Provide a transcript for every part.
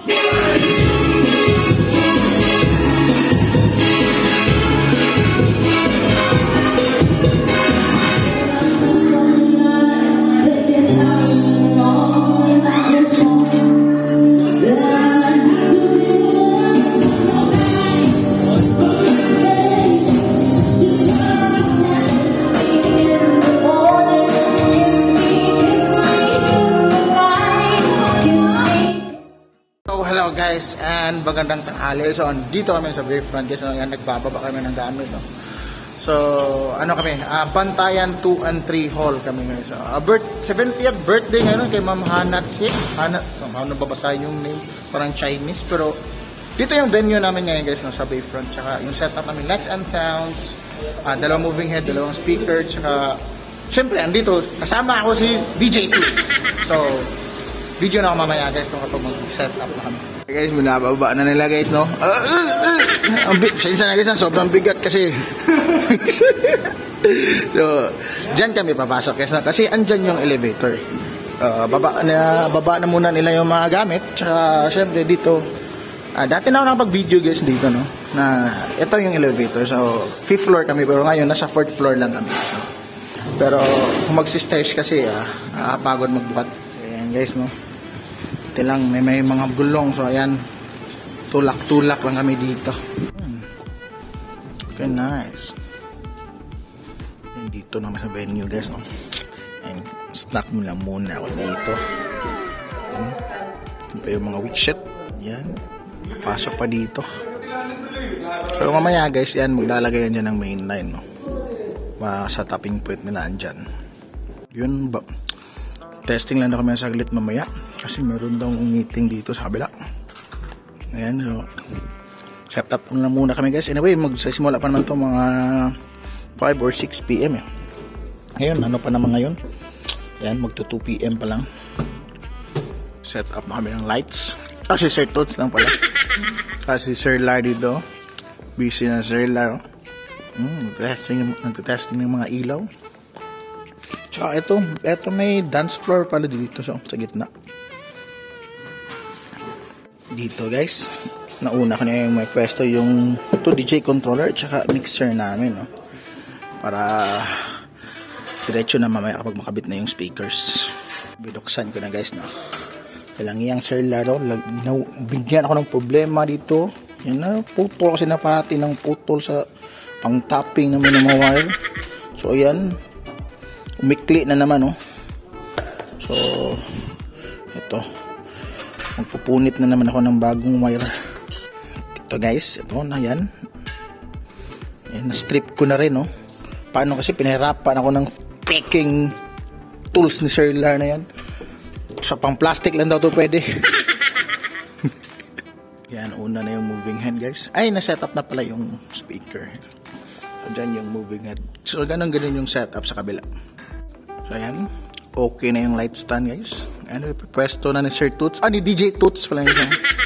Guys, and magandang tanghali. So, dito kami sa Bayfront guys. So, nagbababa kami ng gamit. No? So, ano kami? Bantayan 2 and 3 hall kami ngayon. So, 70th birthday ngayon kay Ma'am Hanatsi. So, ano babasahin yung name? Parang Chinese. Pero, dito yung venue namin ngayon guys, no, sa Bayfront. Tsaka yung setup namin, lights and sounds, dalawang moving head, dalawang speaker, tsaka, syempre, andito, kasama ako si DJ Toots. So, video na ako mamaya guys, no, kapag mag-set up na kami. Okay, guys, binababa na nila guys, no? Ang sensa na guys, sobrang bigat kasi. So, dyan kami papasok guys, no? Kasi andyan yung elevator. Baba na muna nila yung mga gamit. Tsaka, syempre dito, dati na ako nakapag-video guys dito, no? Na, ito yung elevator. So, 5th floor kami, pero ngayon, nasa 4th floor lang kami. So, pero, kung magsistairs kasi, pagod magbukat. Ayan guys, no? Ito lang, may mga gulong. So, ayan. Tulak-tulak lang kami dito. Okay, nice. Ayan, dito naman sa venue, guys. No? Ayan, snack mo lang muna ako dito. Ayan. Ito yung mga widget. Ayan. Pasok pa dito. So, mamaya, guys, yan, maglalagay yan dyan ng main line. No? Sa tapping point nila andyan. Yun ba? Testing lang na kami saglit mamaya kasi meron daw meeting dito sa kabila. Ayan, so set up na muna kami guys. Anyway, magsisimula pa naman to mga 5 or 6 PM eh. Ngayon, ano pa naman ngayon? Ayan, magto 2 PM pa lang. Set up na kami ng lights. Si Sir Toots lang pala. Kasi Sir Lar dito. Busy na Sir Lar. Nagtesting ng mga ilaw. Tsaka ito may dance floor pala dito sa gitna. Dito guys, nauna ko na yung may pwesto yung DJ controller tsaka mixer namin, no? Para diretso na mamaya kapag makabit na yung speakers. Binuksan ko na guys, no? Kailang yung Sir Laro, bigyan ako ng problema dito. Yan na, putol kasi napati ng putol sa pang tapping naman ng mga wire. So ayan, umikli na naman, oh. So, ito. Magpupunit na naman ako ng bagong wire. Ito guys, ito na yan. Yan, na-strip ko na rin, oh. Paano kasi pinahirapan ako ng packing tools ni Sir Lar na yan. Sa pang plastic lang daw to pwede. Yan, una na yung moving head guys. Ay, na-set up na pala yung speaker. So, dyan yung moving head. So, ganun yung setup sa kabila. So, ayan. Okay na yung light stand, guys. Ano, pwesto na ni Sir Toots. Ni DJ Toots pala yun.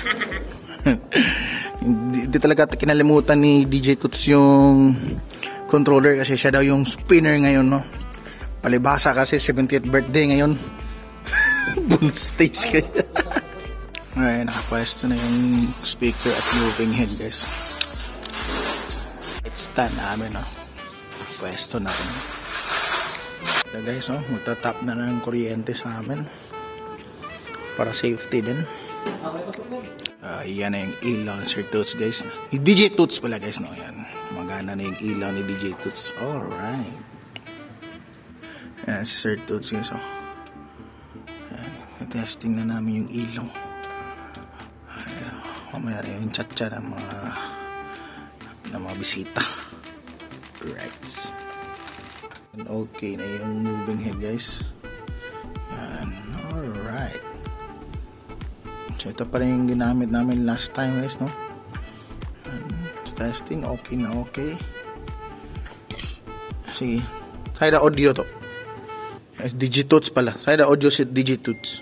Hindi talaga kinalimutan ni DJ Toots yung controller kasi siya daw yung spinner ngayon, no? Palibasa kasi 70th birthday ngayon. Bull stage kaya. Alright, nakapwesto na yung speaker at moving head, guys. Light stand namin, no? Nakapwesto na rin. So guys, oh, magtatap na ng kuryente sa amin para safety din. Yan na yung ilaw ni Sir Toots guys. Ni DJ Toots pala guys, no? Yan, magana na yung ilaw ni DJ Toots. Alright. Yan si Sir Toots guys, oh. Yan, testing na namin yung ilaw. Mamaya rin yung chat-chat ng mga bisita. Right. Okay na yung moving head guys. Yan. Alright. So ito pa rin yung ginamit namin last time guys, no? Testing, okay na okay. Sige. Side audio to. Digitoots pala. Side audio si Digitoots.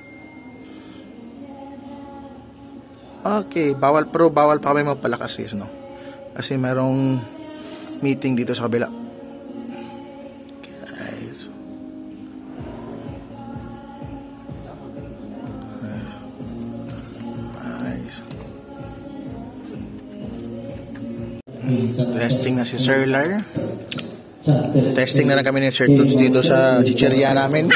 Okay, bawal pa kami magpalakas guys, no? Kasi merong meeting dito sa kabila. Testing na si Sir Lar. Testing na kami ni Sir Toots dito sa chicheria namin.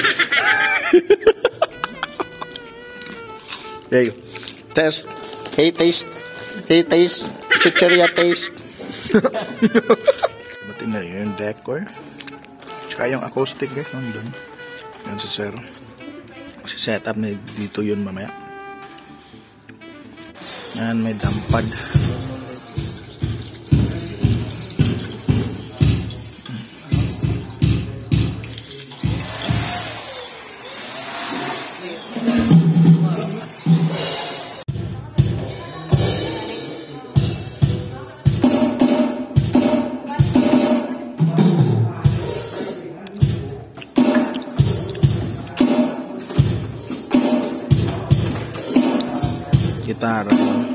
There you go. Test. Hey, taste. Hey, taste. Chicheria taste. Batin na rin yung decor. Tsaka yung acoustic guys. Nandun. Yan si Sir. Kasi setup na dito yun mamaya. Yan, may dampad. Gitara.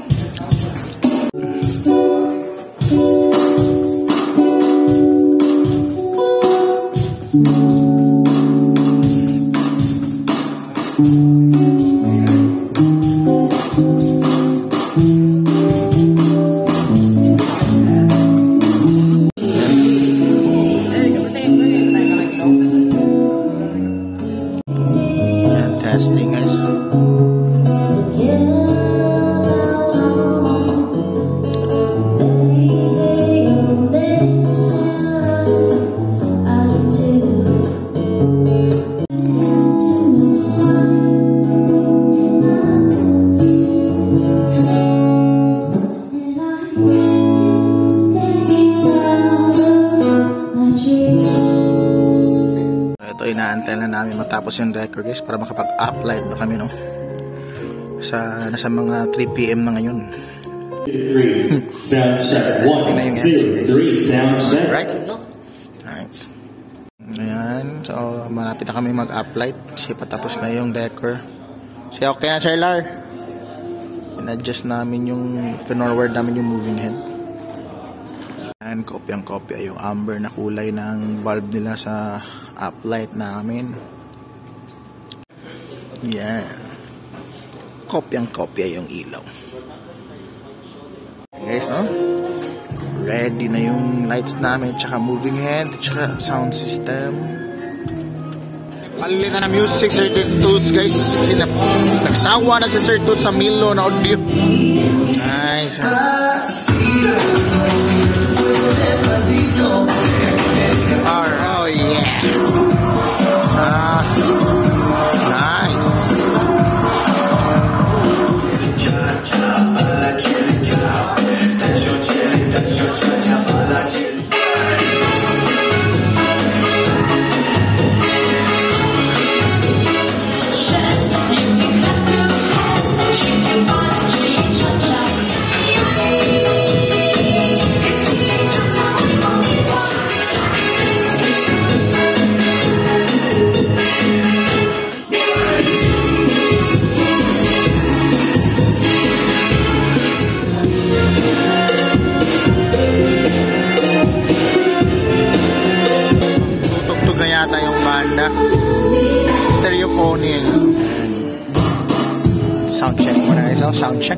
Testing guys. Ito, inaantay na namin matapos yung decor guys para makapag-uplight na kami, no? Nasa mga 3 PM na ngayon. 3 sound check. 1, 2, 3 sound check. Right? Alright. Ayan. So, malapit na kami mag-uplight kasi patapos na yung decor. So, okay na Sir Lar. In-adjust namin yung forward namin yung moving head. Ayan, kopyang-kopya yung amber na kulay ng bulb nila sa uplight namin. Yan. Kopyang-kopya yung ilaw. Guys, no? Ready na yung lights namin, tsaka moving head, tsaka sound system. Palitan na music, Sir Toots, guys. Kasi nagsawa na si Sir Toots sa Milo na audio. Nice. Oh yeah. Nice. Stereo pony. Sound check muna guys, no? Sound check.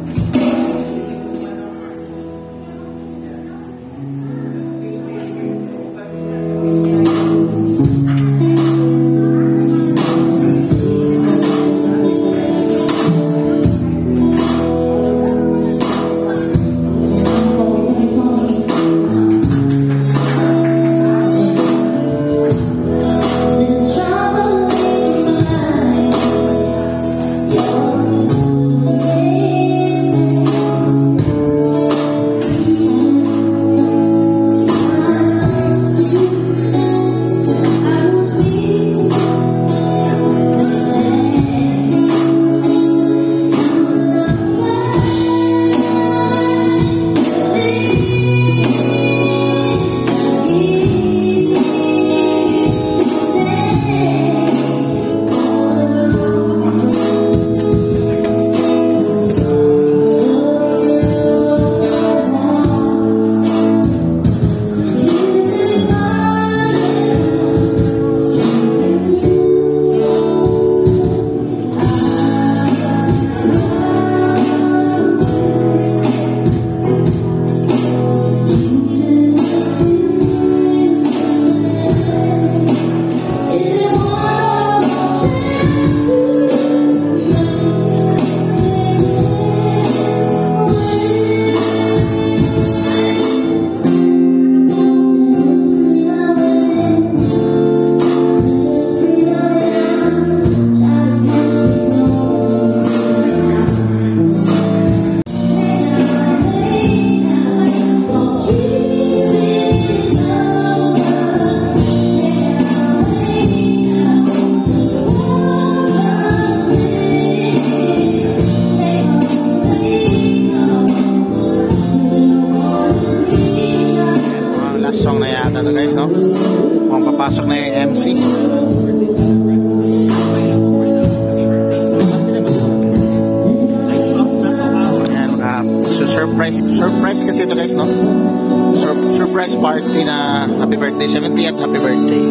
surprise kasi ito guys, no? Surprise party na happy birthday, 70th happy birthday.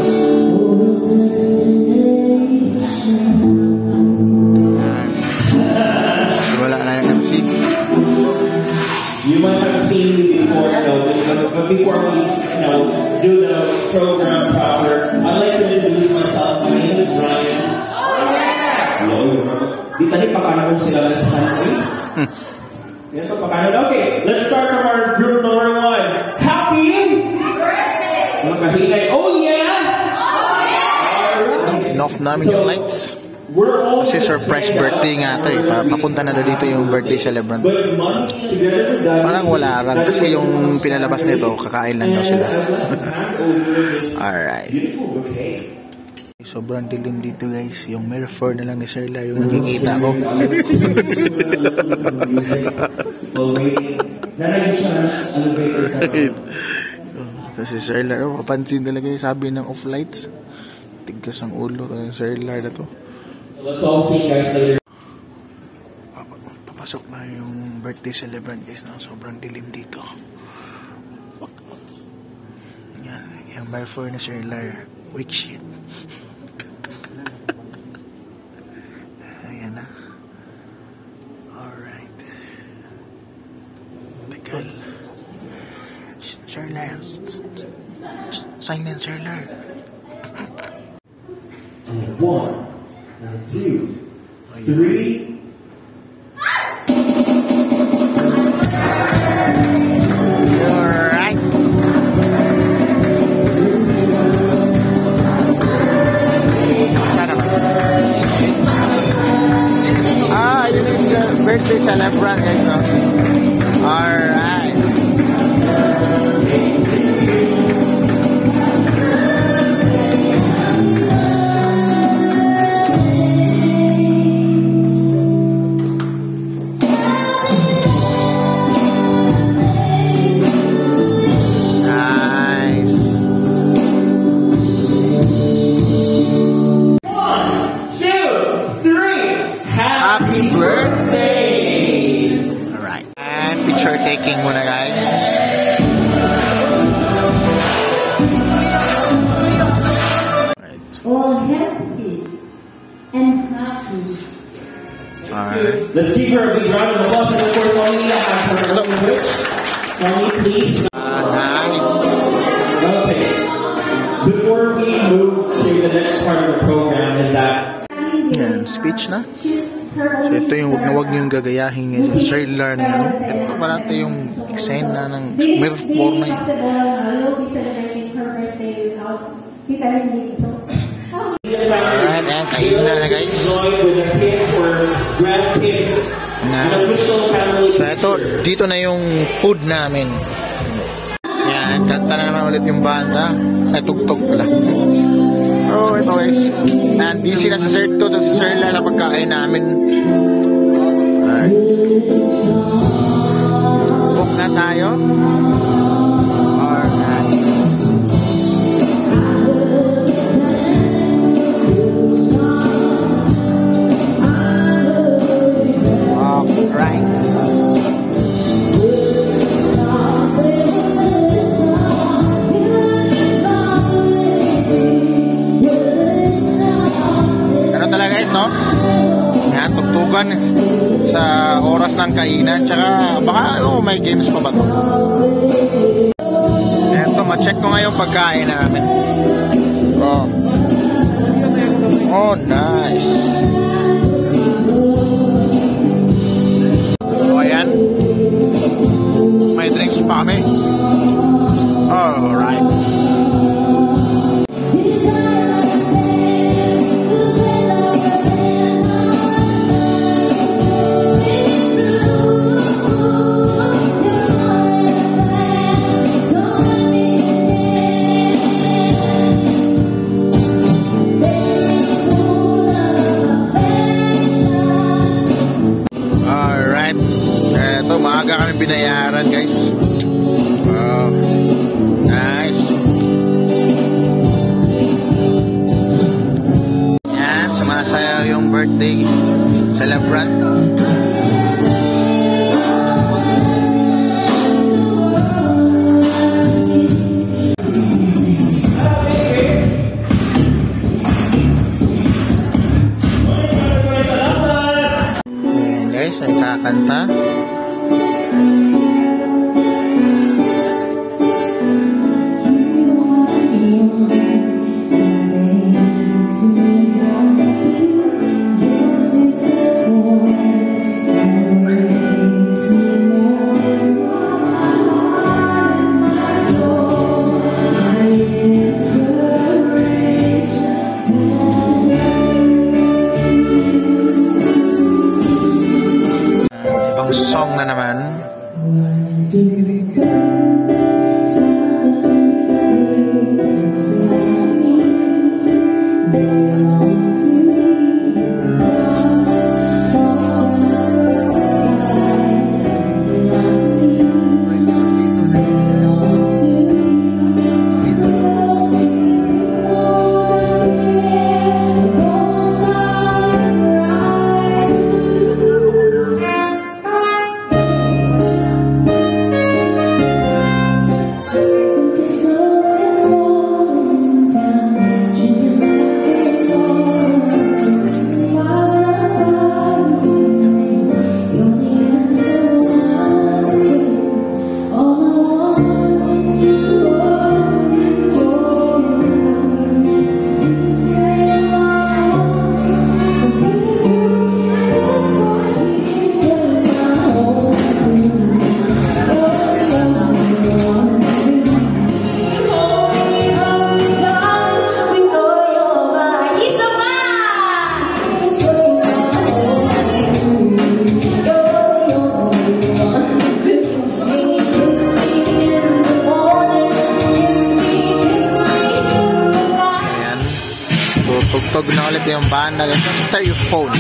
Wala na yung MC. You might have seen me before, but before we, do the program proper, I'd like to introduce myself. My name is Ryan. Hello. Di tadi pakanan sila sa country. Yan pa pakanan. Okay, let's start from our group number 1. Happy birthday! Magkahinay. Oh yeah! Enough namin yung lights. Kasi surprise birthday nga ito eh. Papunta na dito yung birthday celebrant. Parang wala lang kasi yung pinalabas nito, kakain lang daw sila. Alright. Sobrang dilim dito guys. Yung mirror na lang ni Sherla yung nakikita ko. Kasi si Sherla, papansin talaga yung sabi ng off lights. Tigas ang ulo ng Sherla na to. Let's all see guys later. Papasok na yung birthday celebrant guys, no? Sobrang dilim dito. Yan, yung my furniture layer. Weak shit. Ayan na. Alright. Tagal. Sherla. Silent Sherla. 1, 2, 3. Alright. Yun is the birthday celebrant guys, no? Alright. Happy birthday! Alright. And picture taking muna guys. Right. All healthy and happy. Alright. Let's give her a big round of applause and of course Juanita has her own wish. Juanita, please. Nice. Okay. Before we move to the next part of the program is that Yan, speech na. So ito yung huwag niyong gagayahin yung Sherla na ano. Ito pala ito yung eksena ng mirror na yun. Alright, ayan, kain na guys. Na. So ito, dito na yung food namin. Yan, kanta na naman ulit yung banda. Ay, tugtog pala. So ito guys, busy na sa Sir to, sa Sherla na pagkain namin. Alright. Smoke na tayo. Alright. Alright. No? Yan, tugtugan sa oras ng kainan. Tsaka baka may games pa ba ito? Eto, ma-check ko nga yung pagkain namin. Oh, nice. So, ayan. May drinks pa kami. Alright. Maaga kami binayaran guys. Wow. Nice. Yan, sumasaya yung birthday celebrant. Ha? Ibang song na naman. Tugtog na ulit yung banda. Stereophone.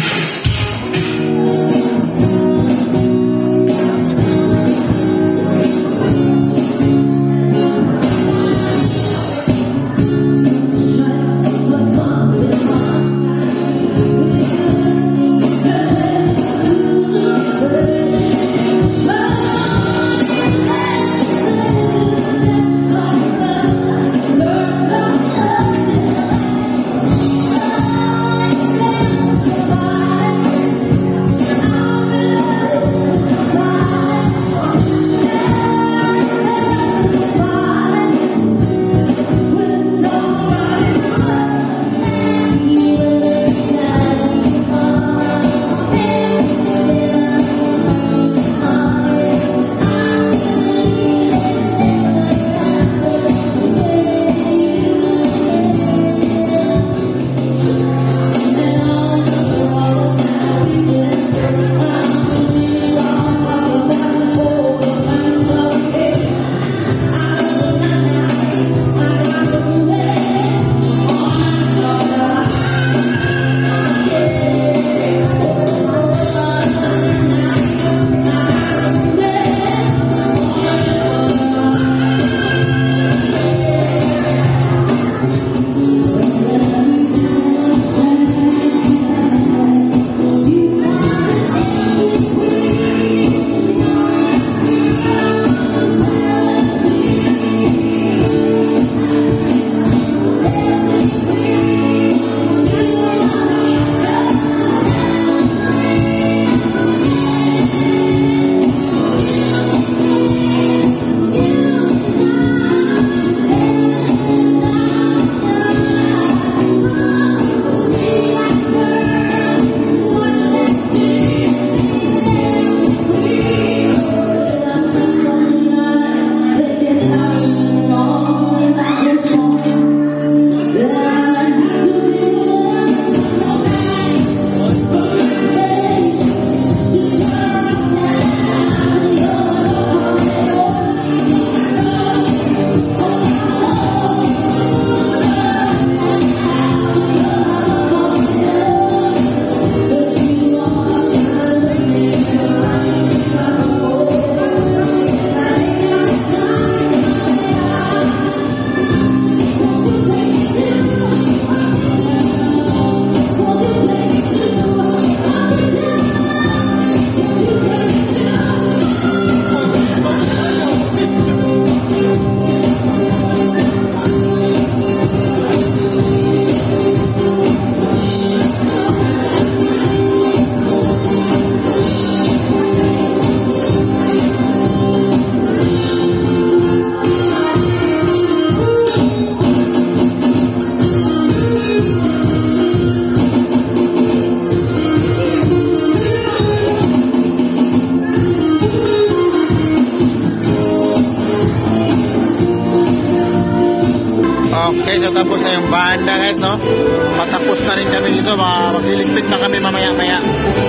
guys, so tapos na yung banda guys, no? Patapos na rin kami dito, magliligpit na kami mamaya-maya.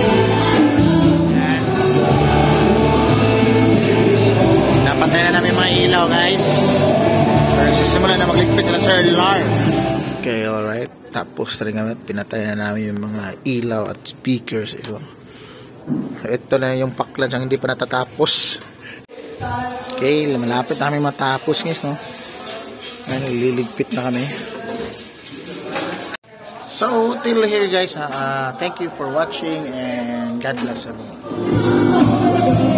Napatay na namin mga ilaw guys. Pero sisimula na magligpit sila Sir Lar. Okay, alright. Tapos na rin kami, pinatay na namin yung mga ilaw at speakers. Ito na yung paklan siyang hindi pa natatapos. Okay, malapit namin matapos guys, no? Liligpit na kami. So, till here guys, thank you for watching and God bless everyone.